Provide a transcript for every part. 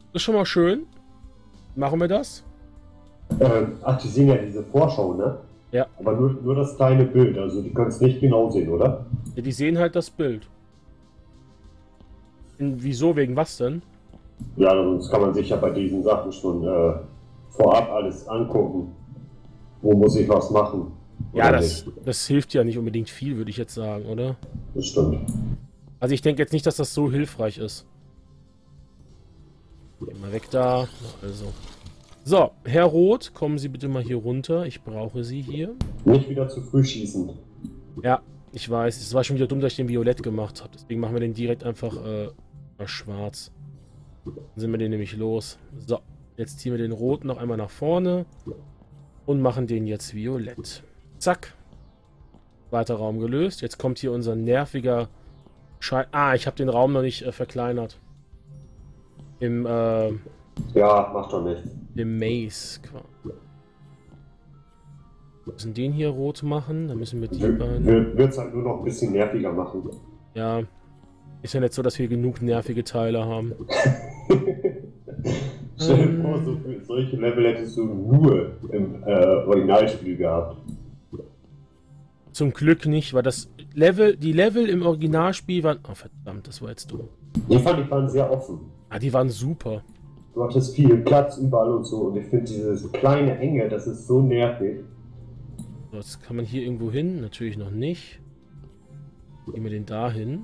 Das ist schon mal schön. Machen wir das? Ach, die sehen ja diese Vorschau, ne? Ja. Aber nur das kleine Bild, also die können es nicht genau sehen, oder? Ja, die sehen halt das Bild. Wieso? Wegen was denn? Ja, sonst kann man sich ja bei diesen Sachen schon vorab alles angucken. Wo muss ich was machen? Ja, Oder das hilft ja nicht unbedingt viel, würde ich jetzt sagen, oder? Das stimmt. Also ich denke jetzt nicht, dass das so hilfreich ist. Geh mal weg da. Also. So, Herr Roth, kommen Sie bitte mal hier runter. Ich brauche Sie hier. Nicht wieder zu früh schießen. Ja, ich weiß. Es war schon wieder dumm, dass ich den Violett gemacht habe. Deswegen machen wir den direkt einfach mal schwarz. Dann sind wir den nämlich los. So, jetzt ziehen wir den Roten noch einmal nach vorne. Und machen den jetzt violett. Zack. Weiter Raum gelöst. Jetzt kommt hier unser nerviger Ah, ich habe den Raum noch nicht verkleinert. Ja, macht doch nichts. Im Maze quasi. Wir müssen den hier rot machen. Dann müssen wir die beiden... Wird es halt nur noch ein bisschen nerviger machen. Ja. Ist ja nicht so, dass wir genug nervige Teile haben. Stell dir vor, solche Level hättest du nur im Originalspiel gehabt. Zum Glück nicht, weil die Level im Originalspiel waren... Oh verdammt, das war jetzt dumm. Die waren sehr offen. Ah, die waren super. Du hattest viel Platz überall und so. Und ich finde dieses kleine Enge, das ist so nervig. So, jetzt kann man hier irgendwo hin. Natürlich noch nicht. Gehen wir den da hin.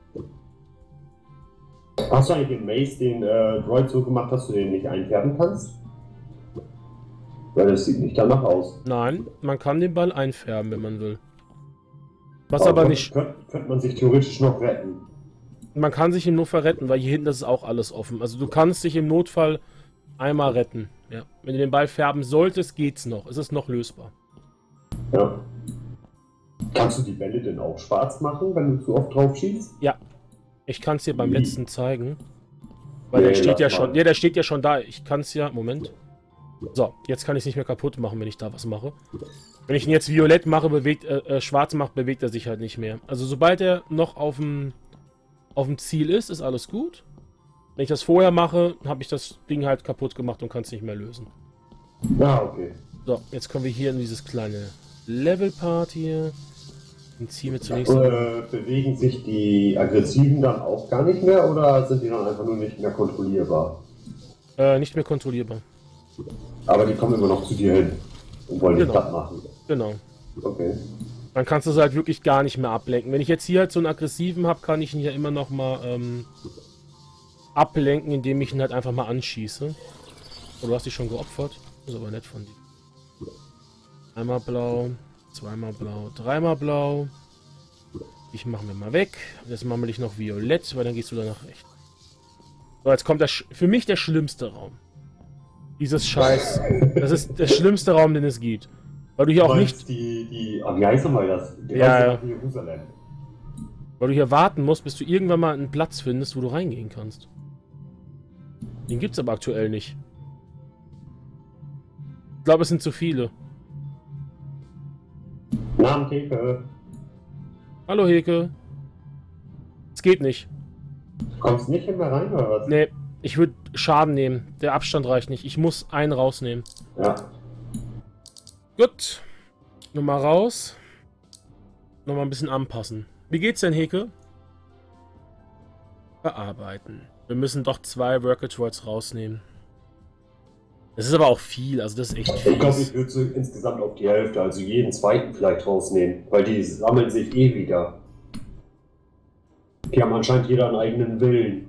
Hast du eigentlich im Maze den Droid so gemacht, dass du den nicht einfärben kannst? Weil das sieht nicht danach aus. Nein, man kann den Ball einfärben, wenn man will. Was aber nicht... Könnte man sich theoretisch noch retten. Man kann sich im Notfall retten, weil hier hinten ist auch alles offen. Also du kannst dich im Notfall einmal retten. Ja. Wenn du den Ball färben solltest, geht's noch. Es ist noch lösbar. Ja. Kannst du die Bälle denn auch schwarz machen, wenn du zu oft drauf schießt? Ja. Ich kann es dir beim letzten zeigen. Weil der steht ja schon. Ja, der steht ja schon da. Ich kann es ja. Moment. So, jetzt kann ich es nicht mehr kaputt machen, wenn ich da was mache. Wenn ich ihn jetzt violett mache, schwarz mache, bewegt er sich halt nicht mehr. Also sobald er noch auf dem Ziel ist alles gut. Wenn ich das vorher mache, habe ich das Ding halt kaputt gemacht und kann es nicht mehr lösen. Ah, okay. So, jetzt kommen wir hier in dieses kleine Level-Part hier. Dann ziehen wir zunächst... bewegen sich die Aggressiven dann auch gar nicht mehr oder sind die dann einfach nur nicht mehr kontrollierbar? Nicht mehr kontrollierbar. Aber die kommen immer noch zu dir hin und wollen dich Genau. platt machen. Genau. Okay. Dann kannst du es halt wirklich gar nicht mehr ablenken. Wenn ich jetzt hier halt so einen aggressiven habe, kann ich ihn ja immer noch mal ablenken, indem ich ihn halt einfach mal anschieße. Oh, du hast dich schon geopfert. Das ist aber nett von dir. Einmal blau, zweimal blau, dreimal blau. Ich mache mir mal weg. Jetzt machen wir dich noch violett, weil dann gehst du danach rechts. So, jetzt kommt für mich der schlimmste Raum. Dieses Scheiß. Das ist der schlimmste Raum, den es gibt. Weil du hier auch nicht... wie heißt nochmal das? Ja. Jerusalem. Weil du hier warten musst, bis du irgendwann mal einen Platz findest, wo du reingehen kannst. Den gibt's aber aktuell nicht. Ich glaube, es sind zu viele. Namen Heke. Hallo Heke. Es geht nicht. Du kommst nicht mehr rein oder was? Nee, ich würde Schaden nehmen. Der Abstand reicht nicht. Ich muss einen rausnehmen. Ja. Gut. Nochmal raus. Nochmal ein bisschen anpassen. Wie geht's denn, Heke? Bearbeiten. Wir müssen doch 2 Workatroids rausnehmen. Das ist aber auch viel, also das ist echt viel. Ich glaube, ich würde so insgesamt auf die Hälfte, also jeden zweiten vielleicht rausnehmen, weil die sammeln sich eh wieder. Die haben anscheinend jeder einen eigenen Willen.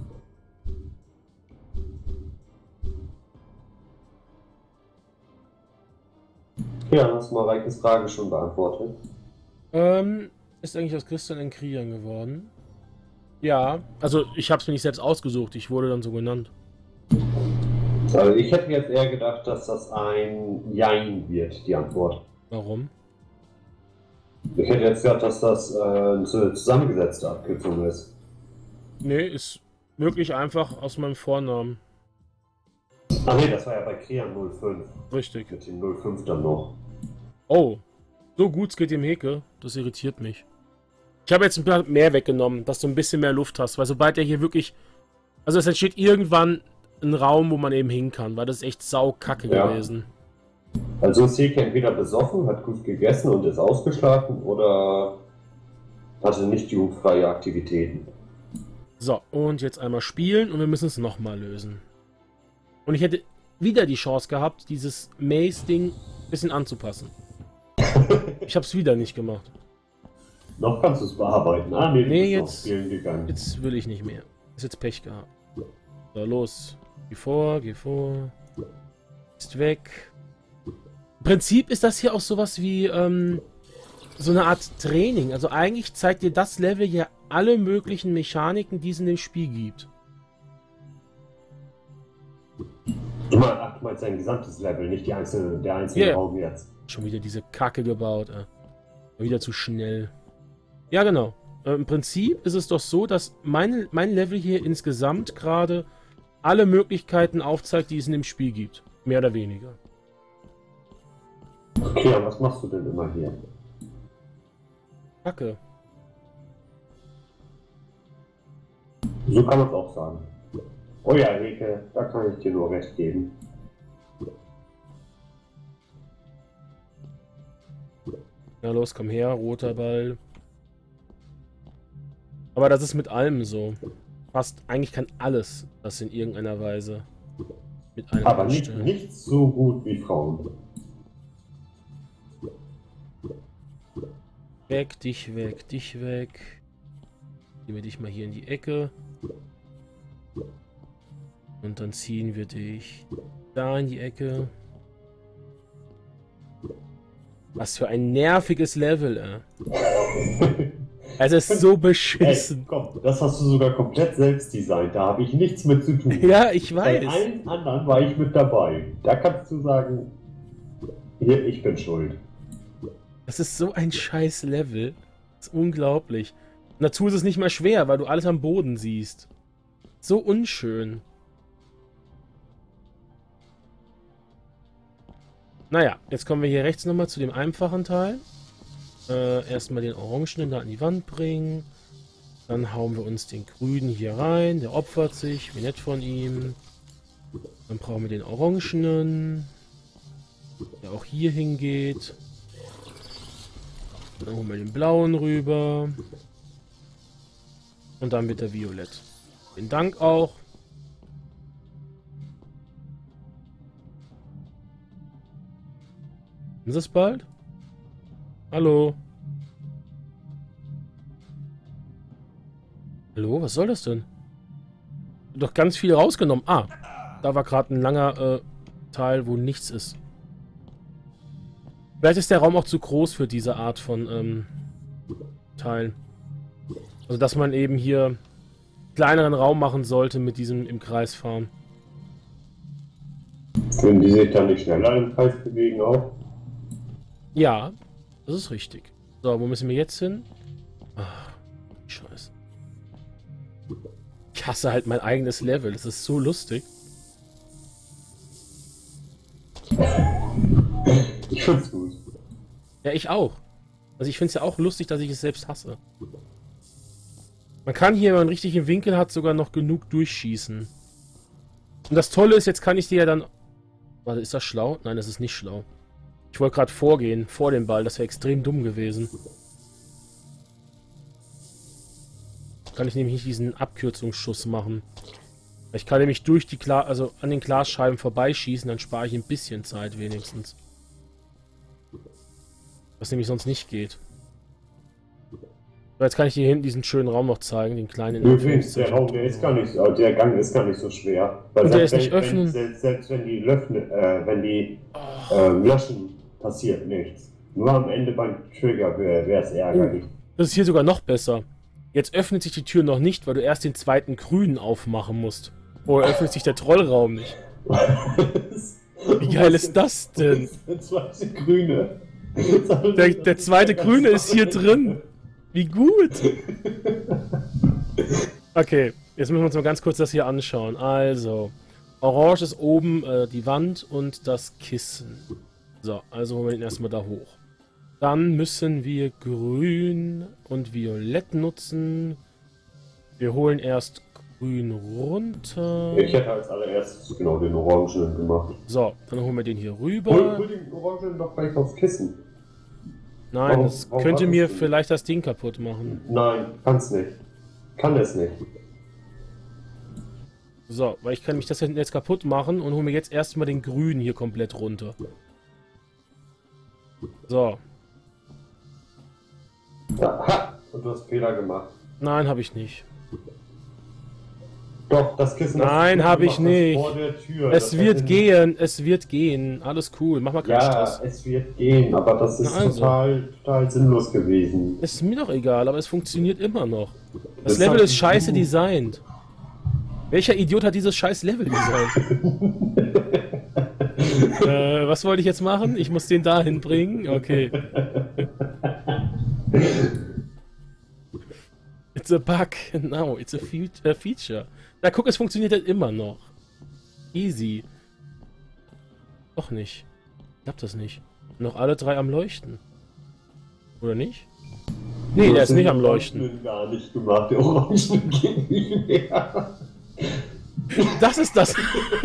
Ja, hast du mal Reikes Frage schon beantwortet? Ist eigentlich aus Christian in Kriegern geworden? Ja, also ich habe es mir nicht selbst ausgesucht, ich wurde dann so genannt. Also ich hätte jetzt eher gedacht, dass das ein Jein wird, die Antwort. Warum? Ich hätte jetzt gedacht, dass das eine zusammengesetzte Abkürzung ist. Nee, ist wirklich einfach aus meinem Vornamen. Ach nee, das war ja bei Krian 05. Richtig. Mit dem 05 dann noch. Oh, so gut geht dem Heke. Das irritiert mich. Ich habe jetzt ein paar mehr weggenommen, dass du ein bisschen mehr Luft hast, weil sobald er hier wirklich... Also es entsteht irgendwann einen Raum, wo man eben hin kann, weil das ist echt saukacke gewesen. Also ist Silke entweder besoffen, hat gut gegessen und ist ausgeschlafen oder hatte nicht jugendfreie Aktivitäten. So, und jetzt einmal spielen und wir müssen es nochmal lösen. Und ich hätte wieder die Chance gehabt, dieses Maze-Ding ein bisschen anzupassen. Ich habe es wieder nicht gemacht. Noch kannst du es bearbeiten. Ah, nee, du bist jetzt, spielen gegangen. Jetzt will ich nicht mehr. Ist jetzt Pech gehabt. So, los. Geh vor, geh vor. Ist weg. Im Prinzip ist das hier auch sowas wie so eine Art Training. Also eigentlich zeigt dir das Level hier alle möglichen Mechaniken, die es in dem Spiel gibt. Du meinst sein gesamtes Level, nicht der einzelne Raum jetzt. Schon wieder diese Kacke gebaut. Wieder zu schnell. Ja, genau. Im Prinzip ist es doch so, dass mein Level hier insgesamt gerade alle Möglichkeiten aufzeigt, die es in dem Spiel gibt. Mehr oder weniger. Okay, aber was machst du denn immer hier? Kacke. So kann man es auch sagen. Oh ja, Heke, da kann ich dir nur recht geben. Na los, komm her, roter Ball. Aber das ist mit allem so. Fast eigentlich kann alles das in irgendeiner Weise mit einem Aber nicht so gut wie Frauen. Weg, dich weg, dich weg. Nehmen wir dich mal hier in die Ecke. Und dann ziehen wir dich da in die Ecke. Was für ein nerviges Level, Also es ist so beschissen. Ey, komm, das hast du sogar komplett selbst designt. Da habe ich nichts mit zu tun. Ja, ich weiß. Bei allen anderen war ich mit dabei. Da kannst du sagen, hier, ich bin schuld. Das ist so ein scheiß Level. Das ist unglaublich. Und dazu ist es nicht mal schwer, weil du alles am Boden siehst. So unschön. Naja, jetzt kommen wir hier rechts nochmal zu dem einfachen Teil. Erstmal den Orangenen da an die Wand bringen. Dann hauen wir uns den Grünen hier rein. Der opfert sich. Wie nett von ihm. Dann brauchen wir den Orangenen. Der auch hier hingeht. Dann holen wir den Blauen rüber. Und dann wird der Violett. Vielen Dank auch. Ist es bald? Hallo? Hallo, was soll das denn? Doch ganz viel rausgenommen. Ah, da war gerade ein langer Teil, wo nichts ist. Vielleicht ist der Raum auch zu groß für diese Art von Teil. Also, dass man eben hier einen kleineren Raum machen sollte mit diesem im Kreis fahren. Können die sich dann nicht schneller im Kreis bewegen auch? Ja, das ist richtig. So, wo müssen wir jetzt hin? Ach, Scheiße. Ich hasse halt mein eigenes Level. Das ist so lustig. Ich find's gut. Ja, ich auch. Also ich find's ja auch lustig, dass ich es selbst hasse. Man kann hier, wenn man einen richtigen Winkel hat, sogar noch genug durchschießen. Und das Tolle ist, jetzt kann ich die ja dann... Warte, ist das schlau? Nein, das ist nicht schlau. Ich wollte gerade vorgehen, vor dem Ball. Das wäre extrem dumm gewesen. Kann ich nämlich nicht diesen Abkürzungsschuss machen. Ich kann nämlich durch die an den Glasscheiben vorbeischießen, dann spare ich ein bisschen Zeit wenigstens. Was nämlich sonst nicht geht. So, jetzt kann ich hier hinten diesen schönen Raum noch zeigen, den kleinen. Übrigens, der Raum, der Gang ist gar nicht so schwer. Weil der ist nicht öffnen. Selbst wenn die löschen, passiert nichts. Nur am Ende beim Trigger wäre es ärgerlich. Das ist hier sogar noch besser. Jetzt öffnet sich die Tür noch nicht, weil du erst den zweiten Grünen aufmachen musst. Oder öffnet sich der Trollraum nicht. Wie geil ist das denn? Der zweite Grüne. Der zweite Grüne ist hier drin. Wie gut. Okay, jetzt müssen wir uns mal ganz kurz das hier anschauen. Also, Orange ist oben die Wand und das Kissen. So, also holen wir den erstmal da hoch. Dann müssen wir Grün und Violett nutzen. Wir holen erst grün runter. Ich hätte als allererstes genau den Orangenen gemacht. So, dann holen wir den hier rüber. Hol den Orangenen doch gleich aufs Kissen. Nein, das könnte mir vielleicht das Ding kaputt machen. Nein, kann's nicht. Kann es nicht. So, weil ich kann mich das jetzt kaputt machen und hole mir jetzt erstmal den grünen hier komplett runter. So. Ha! Und du hast Fehler gemacht. Nein, habe ich nicht. Doch, das Kissen... Nein, habe ich nicht. Vor der Tür. Es wird gehen, es wird gehen. Alles cool, mach mal keinen Stress. Ja, es wird gehen, aber das ist total sinnlos gewesen. Ist mir doch egal, aber es funktioniert immer noch. Das Das Level hat ist scheiße du. designt. Welcher Idiot hat dieses scheiß Level designt? Was wollte ich jetzt machen? Ich muss den dahin bringen? Okay. It's a bug. No, it's a feature. Na guck, es funktioniert halt immer noch. Easy. Doch nicht. Klappt das nicht. Noch alle drei am Leuchten. Oder nicht? Nee, der ist nicht am Leuchten. Gar nicht gemacht. Der Orangen geht nicht mehr. Das ist das.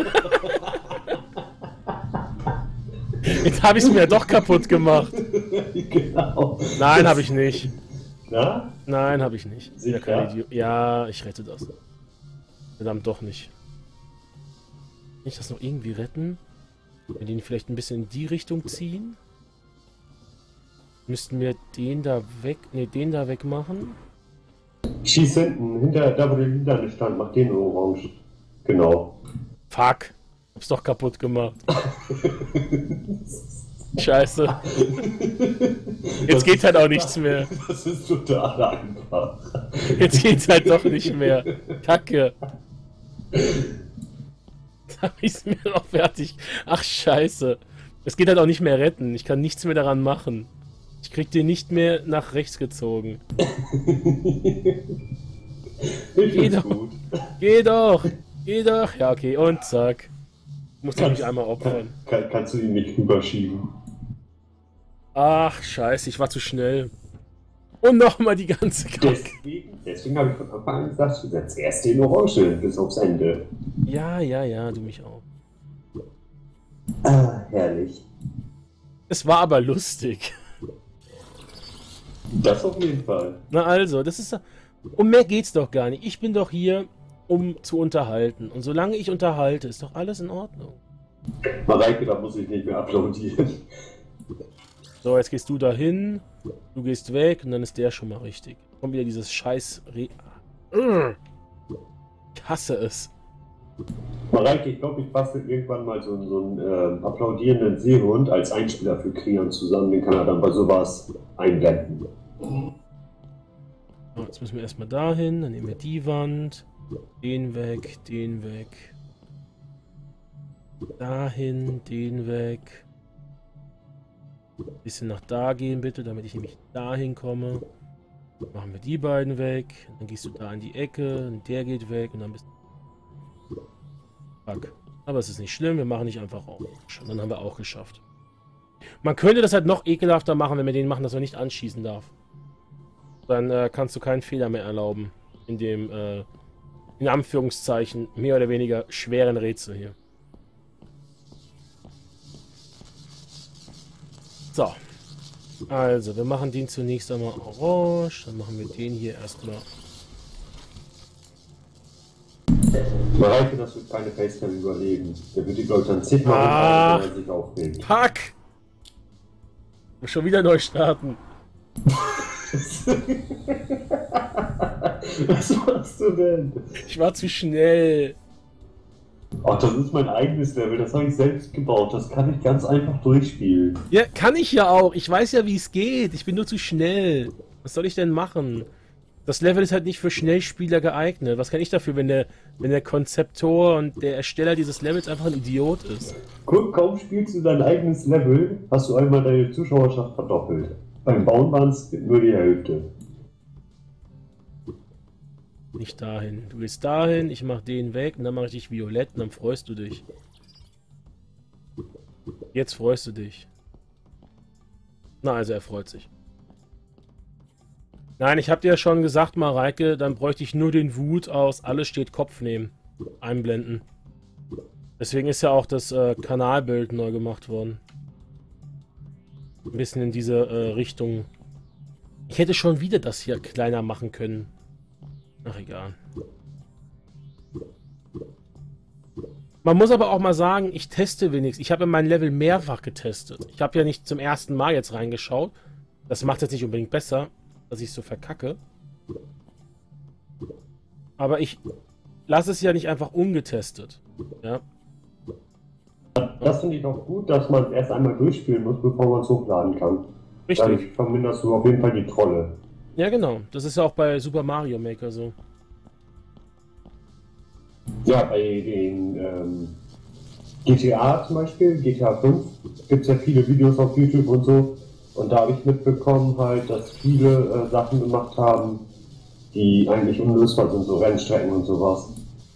Jetzt habe ich es mir ja doch kaputt gemacht. Genau. Nein, habe ich nicht. Na? Nein, habe ich nicht. Sicher? Ja, kein Idiot. Ja, ich rette das. Verdammt, doch nicht. Kann ich das noch irgendwie retten? Wenn wir den vielleicht ein bisschen in die Richtung ziehen? Müssten wir den da weg... Ne, den da weg machen? Schieß hinten, hinter, da wo der Lila stand, mach den Orange. Genau. Fuck. Hab's doch kaputt gemacht. Scheiße. Jetzt geht halt auch nichts mehr. Das ist total einfach. Jetzt geht's halt doch nicht mehr. Kacke. Jetzt hab ich's mir noch fertig. Ach, scheiße. Es geht halt auch nicht mehr retten. Ich kann nichts mehr daran machen. Ich krieg den nicht mehr nach rechts gezogen. Geh doch. Gut. Geh doch. Geh doch. Ja, okay. Und zack. Muss ich mich einmal opfern. Kannst du ihn nicht rüberschieben? Ach, scheiße. Ich war zu schnell. Und nochmal die ganze Kacke. Deswegen habe ich von Anfang an gesagt, du setzt erst den Orange bis aufs Ende. Ja, du mich auch. Ah, herrlich. Es war aber lustig. Das auf jeden Fall. Na also, das ist... Um mehr geht's doch gar nicht. Ich bin doch hier, um zu unterhalten. Und solange ich unterhalte, ist doch alles in Ordnung. Mareike, da muss ich nicht mehr applaudieren. So, jetzt gehst du dahin, du gehst weg und dann ist der schon mal richtig. Kommt wieder dieses scheiß... Ich hasse es. Mareike, ich glaube, ich bastel irgendwann mal so einen applaudierenden Seehund als Einspieler für Krian zusammen. Den kann er dann bei sowas einblenden. So, jetzt müssen wir erstmal dahin, dann nehmen wir die Wand, den weg, dahin, den weg. Bisschen nach da gehen bitte, damit ich nämlich dahin komme. Machen wir die beiden weg, dann gehst du da in die Ecke, und der geht weg und dann bist du... Fuck. Aber es ist nicht schlimm, wir machen nicht einfach auf. Und dann haben wir auch geschafft. Man könnte das halt noch ekelhafter machen, wenn wir den machen, dass er nicht anschießen darf. Dann kannst du keinen Fehler mehr erlauben. In dem, in Anführungszeichen, mehr oder weniger schweren Rätsel hier. So. Also, wir machen den zunächst einmal orange. Dann machen wir den hier erstmal. Mareike, das wird keine Facecam überleben. Der wird die Leute dann zigmal wenn er sich aufregt. Fuck! Schon wieder neu starten. Was machst du denn? Ich war zu schnell. Ach, das ist mein eigenes Level, das habe ich selbst gebaut. Das kann ich ganz einfach durchspielen. Ja, kann ich ja auch. Ich weiß ja, wie es geht. Ich bin nur zu schnell. Was soll ich denn machen? Das Level ist halt nicht für Schnellspieler geeignet. Was kann ich dafür, wenn der Konzeptor und der Ersteller dieses Levels einfach ein Idiot ist? Guck, kaum spielst du dein eigenes Level, hast du einmal deine Zuschauerschaft verdoppelt. Beim Bauen waren es nur die Hälfte. Nicht dahin. Du gehst dahin, ich mach den weg und dann mache ich dich violett und dann freust du dich. Jetzt freust du dich. Na, also er freut sich. Nein, ich habe dir ja schon gesagt, Mareike, dann bräuchte ich nur den Wut aus Alles steht Kopf nehmen. Einblenden. Deswegen ist ja auch das Kanalbild neu gemacht worden. Ein bisschen in diese Richtung. Ich hätte schon wieder das hier kleiner machen können. Ach, egal. Man muss aber auch mal sagen, ich teste wenigstens. Ich habe mein Level mehrfach getestet. Ich habe ja nicht zum ersten Mal jetzt reingeschaut. Das macht jetzt nicht unbedingt besser, dass ich so verkacke. Aber ich lasse es ja nicht einfach ungetestet. Ja. Das finde ich auch gut, dass man es erst einmal durchspielen muss, bevor man es hochladen kann. Richtig. Dann verminderst du auf jeden Fall die Trolle. Ja, genau. Das ist ja auch bei Super Mario Maker so. Ja, bei den GTA zum Beispiel, GTA 5, gibt es ja viele Videos auf YouTube und so. Und da habe ich mitbekommen halt, dass viele Sachen gemacht haben, die eigentlich unlösbar sind, so Rennstrecken und sowas.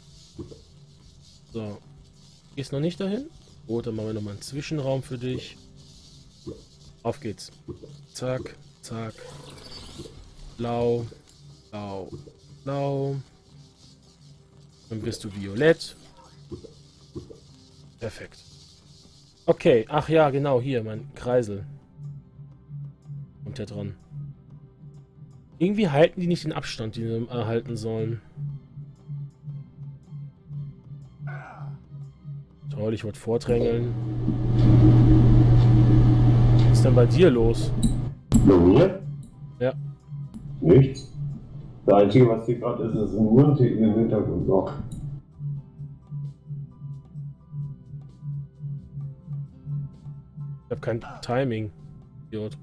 So. Gehst noch nicht dahin? Gut, dann machen wir nochmal einen Zwischenraum für dich. Auf geht's. Zack, zack. Blau, blau, blau. Dann bist du violett. Perfekt. Okay, ach ja, genau, hier, mein Kreisel. Kommt der dran. Irgendwie halten die nicht den Abstand, den sie halten sollen. Toll, ich wollte vordrängeln. Was ist denn bei dir los? Bei mir? Ja. Nichts. Das Einzige, was hier gerade ist, ist ein Mundticken im Hintergrund noch. Ich habe kein Timing. Idiot.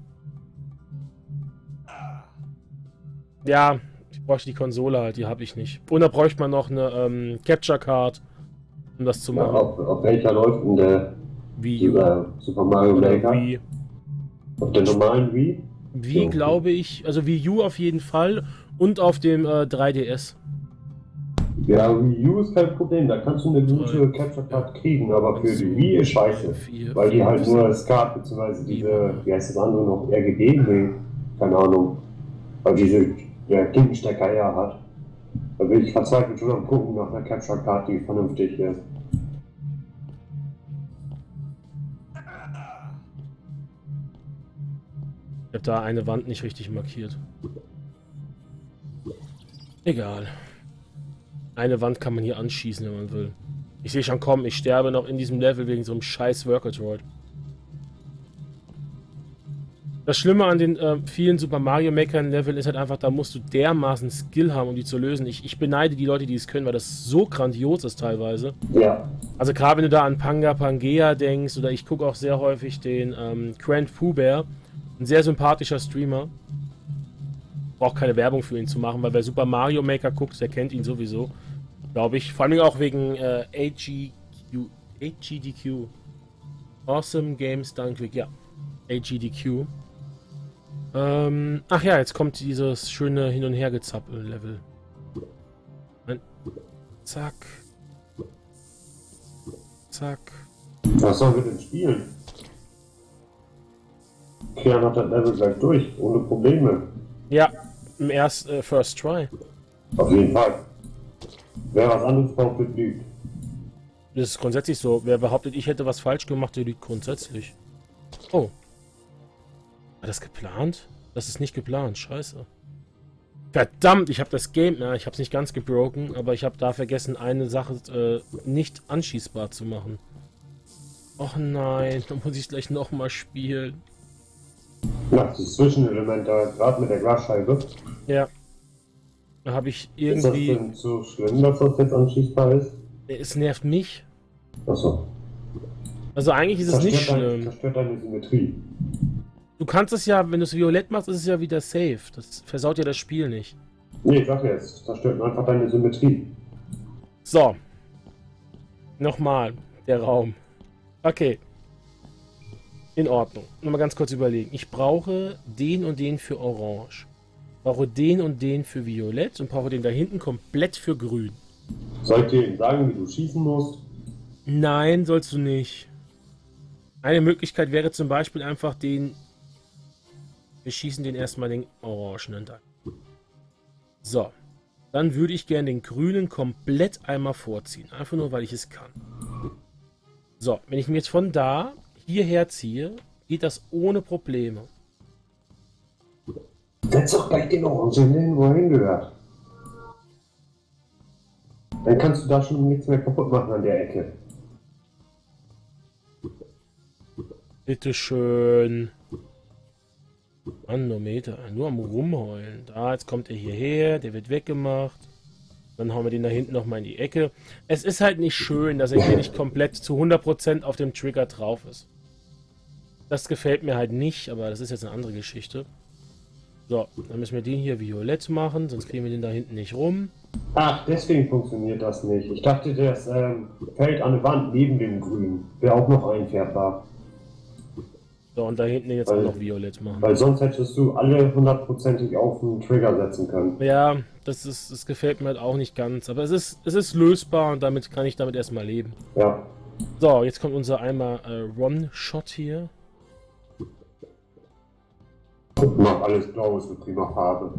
Ja, ich bräuchte die Konsole halt, die habe ich nicht. Und da bräuchte man noch eine Capture Card, um das zu machen. Ja, auf welcher läuft denn der Wii U Super Mario oder Maker? Wii. Auf der normalen Wii? Wii glaube ich, also Wii U auf jeden Fall und auf dem 3DS. Ja, Wii U ist kein Problem, da kannst du eine gute Capture Card kriegen, aber für die Wii ist scheiße. Weil die halt nur SCART bzw. diese, wie heißt das andere noch, RGB? Nee, keine Ahnung. Weil diese der Klinkenstecker ja hat. Da bin ich verzweifelt schon am gucken nach einer Capture Card, die vernünftig ist. Ich habe da eine Wand nicht richtig markiert. Egal. Eine Wand kann man hier anschießen, wenn man will. Ich sehe schon kommen, ich sterbe noch in diesem Level wegen so einem scheiß Worker-Droid. Das Schlimme an den vielen Super Mario Maker Leveln ist halt einfach, da musst du dermaßen Skill haben, um die zu lösen. Ich beneide die Leute, die es können, weil das so grandios ist teilweise. Ja. Also gerade wenn du da an Pangea denkst, oder ich gucke auch sehr häufig den Grand Pooh Bear. Ein sehr sympathischer Streamer. Braucht keine Werbung für ihn zu machen, weil wer Super Mario Maker guckt, der kennt ihn sowieso. Glaube ich. Vor allem auch wegen AGDQ. Awesome Games Done Quick, ja. AGDQ. Ach ja, jetzt kommt dieses schöne Hin- und Hergezappel-Level. Zack. Zack. Was sollen wir denn spielen? Kian hat das Level gleich durch, ohne Probleme. Ja, im First Try. Auf jeden Fall. Wer was anderes behauptet, lügt. Das ist grundsätzlich so. Wer behauptet, ich hätte was falsch gemacht, der lügt grundsätzlich. Oh. War das geplant? Das ist nicht geplant, scheiße. Verdammt, ich habe das Game, na, ich habe es nicht ganz gebroken, aber ich habe da vergessen, eine Sache nicht anschießbar zu machen. Och nein, dann muss ich gleich nochmal spielen. Ja, das Zwischenelement da, gerade mit der Glasscheibe. Ja. Da habe ich Ist das irgendwie... denn so schlimm, dass das jetzt anschießbar ist? Es nervt mich. Achso. Also eigentlich ist es nicht schlimm. Das stört deine Symmetrie. Du kannst es ja, wenn du es violett machst, ist es ja wieder safe. Das versaut ja das Spiel nicht. Nee, sag jetzt, das stört einfach deine Symmetrie. So. Nochmal, der Raum. Okay. In Ordnung. Nochmal ganz kurz überlegen. Ich brauche den und den für Orange. Brauche den und den für Violett und brauche den da hinten komplett für Grün. Soll ich dir eben sagen, wie du schießen musst? Nein, sollst du nicht. Eine Möglichkeit wäre zum Beispiel einfach den... Wir schießen den erstmal den Orangenen dann. So. Dann würde ich gerne den grünen komplett einmal vorziehen. Einfach nur, weil ich es kann. So, wenn ich mir jetzt von da hierher ziehe, geht das ohne Probleme. Setz doch gleich den Orangen hin, wo er hingehört. Dann kannst du da schon nichts mehr kaputt machen an der Ecke. Bitteschön. Manometer, nur am Rumheulen. Da, jetzt kommt er hierher, der wird weggemacht. Dann hauen wir den da hinten nochmal in die Ecke. Es ist halt nicht schön, dass er hier nicht komplett zu 100% auf dem Trigger drauf ist. Das gefällt mir halt nicht, aber das ist jetzt eine andere Geschichte. So, dann müssen wir den hier violett machen, sonst kriegen wir den da hinten nicht rum. Ach, deswegen funktioniert das nicht. Ich dachte, das fällt an der Wand neben dem Grün. Wäre auch noch einfärbbar. So, und da hinten jetzt auch noch violett machen. Weil sonst hättest du alle 100%ig auf den Trigger setzen können. Ja, das gefällt mir halt auch nicht ganz. Aber es ist lösbar und damit kann ich damit erstmal leben. Ja. So, jetzt kommt unser einmal One-Shot hier. Mach alles blau, ist eine prima Farbe.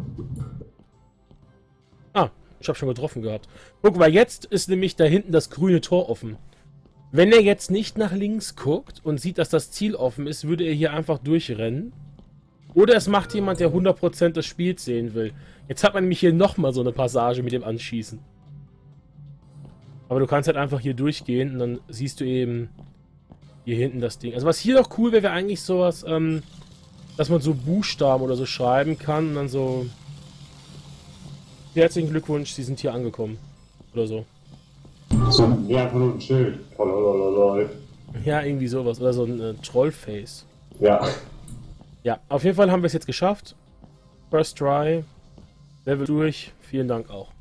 Ah, ich habe schon getroffen gehabt. Guck mal, jetzt ist nämlich da hinten das grüne Tor offen. Wenn er jetzt nicht nach links guckt und sieht, dass das Ziel offen ist, würde er hier einfach durchrennen. Oder es macht jemand, der 100% des Spiels sehen will. Jetzt hat man nämlich hier nochmal so eine Passage mit dem Anschießen. Aber du kannst halt einfach hier durchgehen und dann siehst du eben hier hinten das Ding. Also was hier noch cool wäre, wäre eigentlich sowas, dass man so Buchstaben oder so schreiben kann und dann so... Herzlichen Glückwunsch, Sie sind hier angekommen. Oder so. So einfach nur ein Schild. Ja, irgendwie sowas. Oder so ein Trollface. Ja. Ja, auf jeden Fall haben wir es jetzt geschafft. First try. Level durch. Vielen Dank auch.